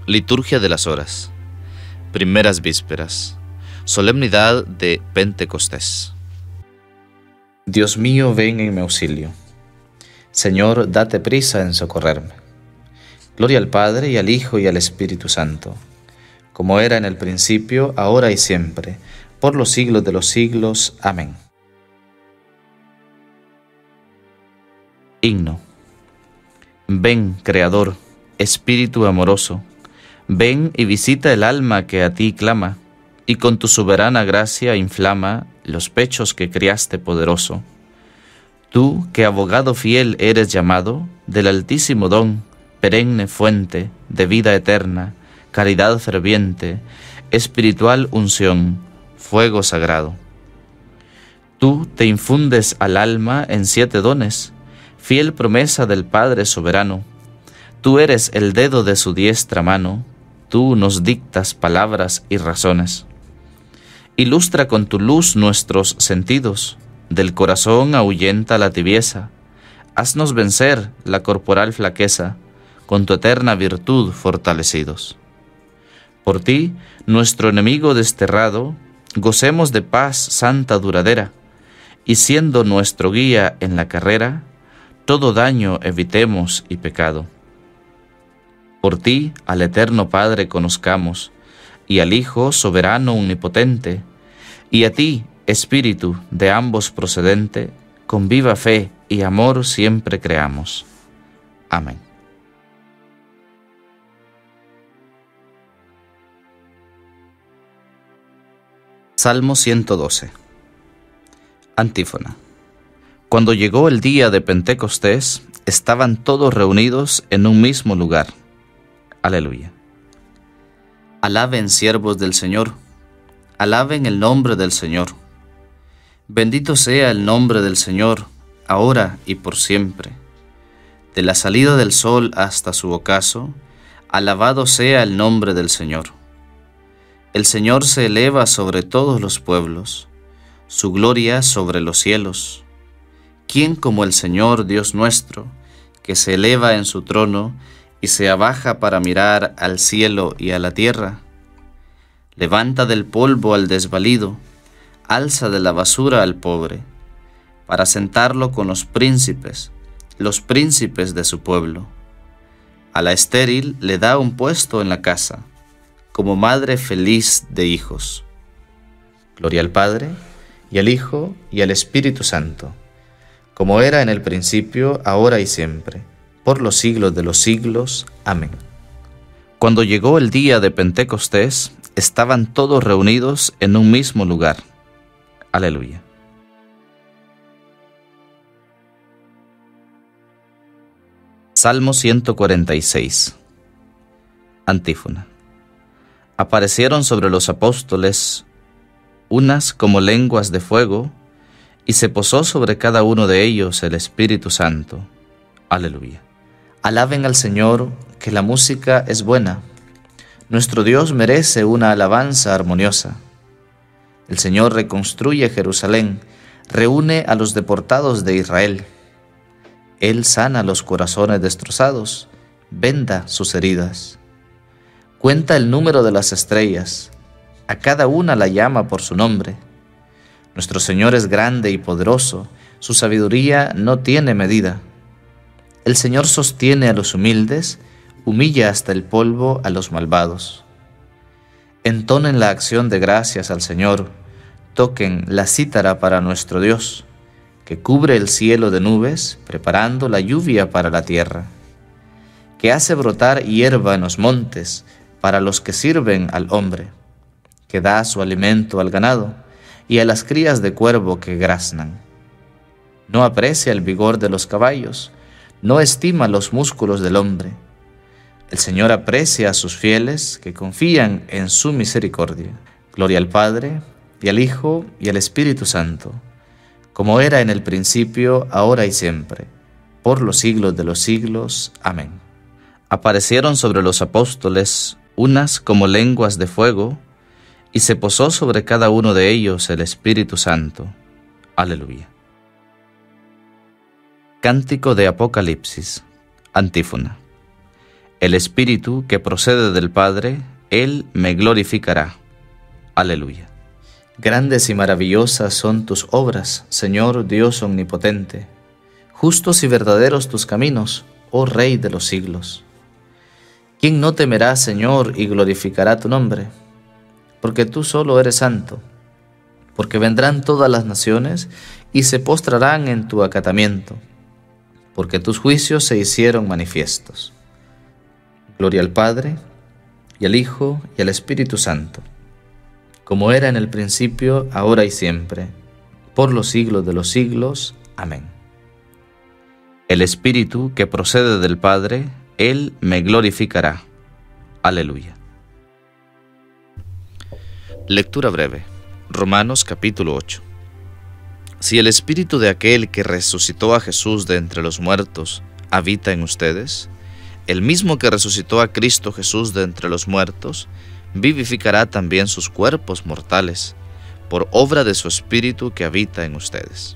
Liturgia de las Horas. Primeras Vísperas. Solemnidad de Pentecostés. Dios mío, ven en mi auxilio. Señor, date prisa en socorrerme. Gloria al Padre, y al Hijo, y al Espíritu Santo, como era en el principio, ahora y siempre, por los siglos de los siglos. Amén. Himno. Ven, Creador, Espíritu amoroso, ven y visita el alma que a ti clama, y con tu soberana gracia inflama los pechos que criaste poderoso. Tú, que abogado fiel eres llamado, del altísimo don, perenne fuente de vida eterna, caridad ferviente, espiritual unción, fuego sagrado. Tú te infundes al alma en 7 dones, fiel promesa del Padre soberano. Tú eres el dedo de su diestra mano, tú nos dictas palabras y razones. Ilustra con tu luz nuestros sentidos, del corazón ahuyenta la tibieza. Haznos vencer la corporal flaqueza, con tu eterna virtud fortalecidos. Por ti, nuestro enemigo desterrado, gocemos de paz santa duradera, y siendo nuestro guía en la carrera, todo daño evitemos y pecado. Por ti, al eterno Padre conozcamos, y al Hijo soberano omnipotente, y a ti, Espíritu de ambos procedente, con viva fe y amor siempre creamos. Amén. Salmo 112. Antífona. Cuando llegó el día de Pentecostés, estaban todos reunidos en un mismo lugar. Aleluya. Alaben siervos del Señor, alaben el nombre del Señor. Bendito sea el nombre del Señor, ahora y por siempre. De la salida del sol hasta su ocaso, alabado sea el nombre del Señor. El Señor se eleva sobre todos los pueblos, su gloria sobre los cielos. ¿Quién como el Señor Dios nuestro, que se eleva en su trono y se abaja para mirar al cielo y a la tierra? Levanta del polvo al desvalido, alza de la basura al pobre, para sentarlo con los príncipes de su pueblo. A la estéril le da un puesto en la casa, como madre feliz de hijos. Gloria al Padre, y al Hijo, y al Espíritu Santo, como era en el principio, ahora y siempre, por los siglos de los siglos. Amén. Cuando llegó el día de Pentecostés, estaban todos reunidos en un mismo lugar. Aleluya. Salmo 146. Antífona. Aparecieron sobre los apóstoles unas como lenguas de fuego, y se posó sobre cada uno de ellos el Espíritu Santo. Aleluya. Alaben al Señor, que la música es buena. Nuestro Dios merece una alabanza armoniosa. El Señor reconstruye Jerusalén, reúne a los deportados de Israel. Él sana los corazones destrozados, venda sus heridas. Cuenta el número de las estrellas, a cada una la llama por su nombre. Nuestro Señor es grande y poderoso, su sabiduría no tiene medida. El Señor sostiene a los humildes, humilla hasta el polvo a los malvados. Entonen la acción de gracias al Señor, toquen la cítara para nuestro Dios, que cubre el cielo de nubes, preparando la lluvia para la tierra, que hace brotar hierba en los montes para los que sirven al hombre, que da su alimento al ganado y a las crías de cuervo que graznan. No aprecia el vigor de los caballos, no estima los músculos del hombre. El Señor aprecia a sus fieles que confían en su misericordia. Gloria al Padre, y al Hijo, y al Espíritu Santo, como era en el principio, ahora y siempre, por los siglos de los siglos. Amén. Aparecieron sobre los apóstoles unas como lenguas de fuego, y se posó sobre cada uno de ellos el Espíritu Santo. Aleluya. Cántico de Apocalipsis. Antífona. El Espíritu que procede del Padre, Él me glorificará. Aleluya. Grandes y maravillosas son tus obras, Señor Dios omnipotente. Justos y verdaderos tus caminos, oh Rey de los siglos. ¿Quién no temerá, Señor, y glorificará tu nombre? Porque tú solo eres santo. Porque vendrán todas las naciones y se postrarán en tu acatamiento. Porque tus juicios se hicieron manifiestos. Gloria al Padre, y al Hijo, y al Espíritu Santo, como era en el principio, ahora y siempre, por los siglos de los siglos. Amén. El Espíritu que procede del Padre, Él me glorificará. Aleluya. Lectura breve. Romanos capítulo 8. Si el Espíritu de aquel que resucitó a Jesús de entre los muertos habita en ustedes, el mismo que resucitó a Cristo Jesús de entre los muertos, vivificará también sus cuerpos mortales, por obra de su Espíritu que habita en ustedes.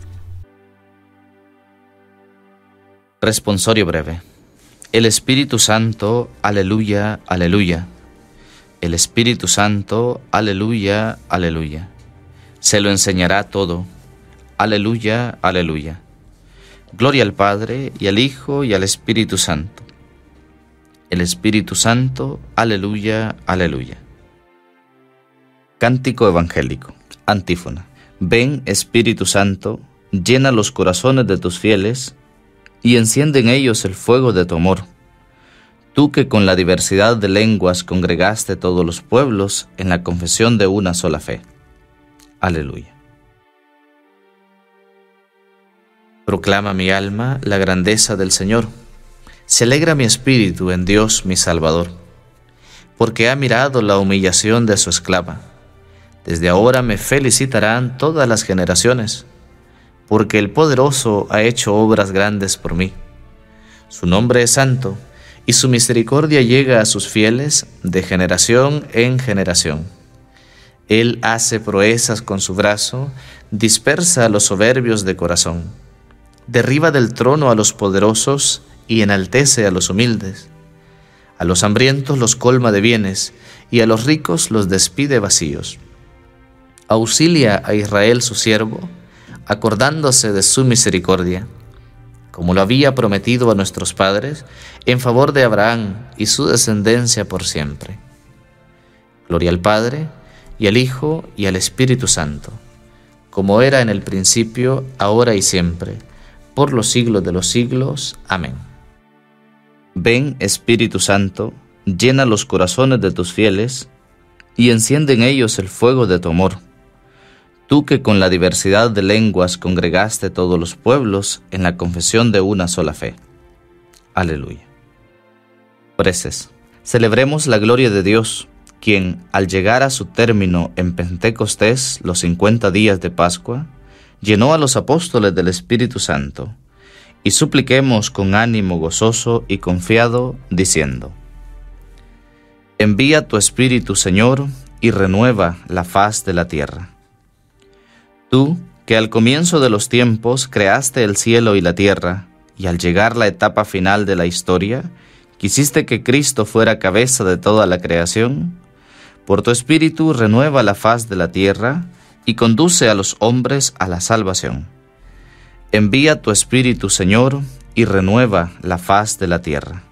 Responsorio breve. El Espíritu Santo, aleluya, aleluya. El Espíritu Santo, aleluya, aleluya. Se lo enseñará todo. Aleluya, aleluya. Gloria al Padre, y al Hijo, y al Espíritu Santo. El Espíritu Santo, aleluya, aleluya. Cántico evangélico. Antífona. Ven, Espíritu Santo, llena los corazones de tus fieles y enciende en ellos el fuego de tu amor. Tú que con la diversidad de lenguas congregaste todos los pueblos en la confesión de una sola fe. Aleluya. Proclama mi alma la grandeza del Señor. Se alegra mi espíritu en Dios mi Salvador, porque ha mirado la humillación de su esclava. Desde ahora me felicitarán todas las generaciones, porque el Poderoso ha hecho obras grandes por mí. Su nombre es santo, y su misericordia llega a sus fieles de generación en generación. Él hace proezas con su brazo, dispersa a los soberbios de corazón, derriba del trono a los poderosos y enaltece a los humildes. A los hambrientos los colma de bienes, y a los ricos los despide vacíos. Auxilia a Israel su siervo, acordándose de su misericordia, como lo había prometido a nuestros padres, en favor de Abraham y su descendencia por siempre. Gloria al Padre, y al Hijo, y al Espíritu Santo, como era en el principio, ahora y siempre, por los siglos de los siglos. Amén. Ven, Espíritu Santo, llena los corazones de tus fieles y enciende en ellos el fuego de tu amor. Tú que con la diversidad de lenguas congregaste todos los pueblos en la confesión de una sola fe. Aleluya. Preces. Celebremos la gloria de Dios, quien, al llegar a su término en Pentecostés, los 50 días de Pascua, llenó a los apóstoles del Espíritu Santo, y supliquemos con ánimo gozoso y confiado, diciendo: Envía tu Espíritu, Señor, y renueva la faz de la tierra. Tú, que al comienzo de los tiempos creaste el cielo y la tierra, y al llegar la etapa final de la historia, quisiste que Cristo fuera cabeza de toda la creación, por tu Espíritu renueva la faz de la tierra y conduce a los hombres a la salvación. Envía tu Espíritu, Señor, y renueva la faz de la tierra.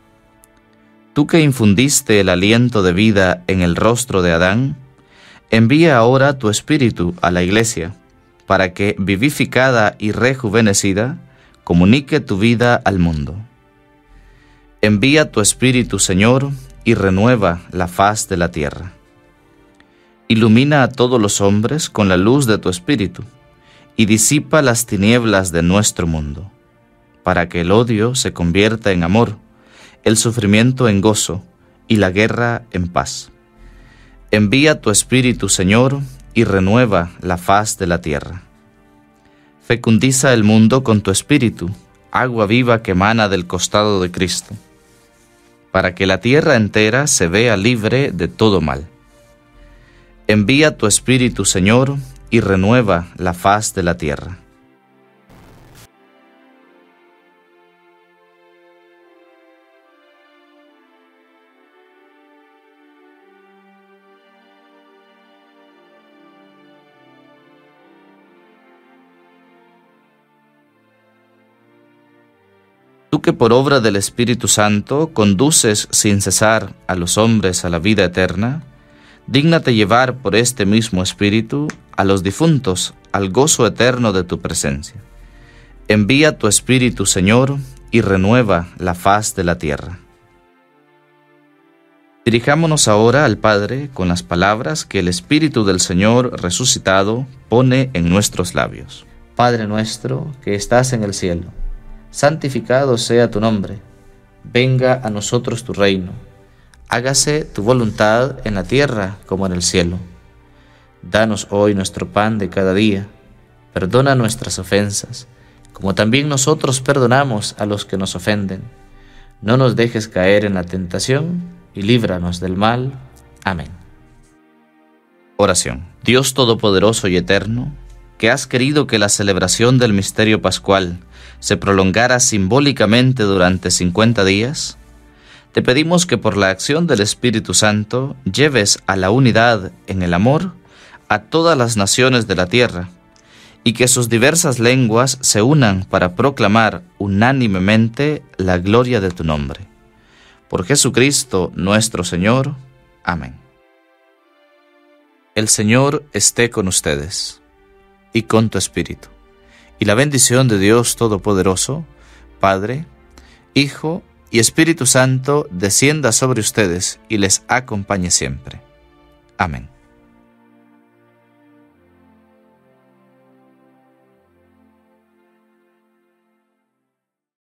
Tú que infundiste el aliento de vida en el rostro de Adán, envía ahora tu Espíritu a la Iglesia, para que, vivificada y rejuvenecida, comunique tu vida al mundo. Envía tu Espíritu, Señor, y renueva la faz de la tierra. Ilumina a todos los hombres con la luz de tu Espíritu, y disipa las tinieblas de nuestro mundo, para que el odio se convierta en amor, el sufrimiento en gozo, y la guerra en paz. Envía tu Espíritu, Señor, y renueva la faz de la tierra. Fecundiza el mundo con tu Espíritu, agua viva que emana del costado de Cristo, para que la tierra entera se vea libre de todo mal. Envía tu Espíritu, Señor, y renueva la faz de la tierra. Tú que por obra del Espíritu Santo conduces sin cesar a los hombres a la vida eterna, dígnate llevar por este mismo Espíritu a los difuntos al gozo eterno de tu presencia. Envía tu Espíritu, Señor, y renueva la faz de la tierra. Dirijámonos ahora al Padre con las palabras que el Espíritu del Señor resucitado pone en nuestros labios. Padre nuestro que estás en el cielo, santificado sea tu nombre. Venga a nosotros tu reino. Hágase tu voluntad en la tierra como en el cielo. Danos hoy nuestro pan de cada día. Perdona nuestras ofensas, como también nosotros perdonamos a los que nos ofenden. No nos dejes caer en la tentación y líbranos del mal. Amén. Oración. Dios Todopoderoso y Eterno, que has querido que la celebración del misterio pascual se prolongara simbólicamente durante 50 días, te pedimos que por la acción del Espíritu Santo lleves a la unidad en el amor a todas las naciones de la tierra, y que sus diversas lenguas se unan para proclamar unánimemente la gloria de tu nombre. Por Jesucristo nuestro Señor. Amén. El Señor esté con ustedes y con tu espíritu. Y la bendición de Dios Todopoderoso, Padre, Hijo y Espíritu Santo, descienda sobre ustedes y les acompañe siempre. Amén.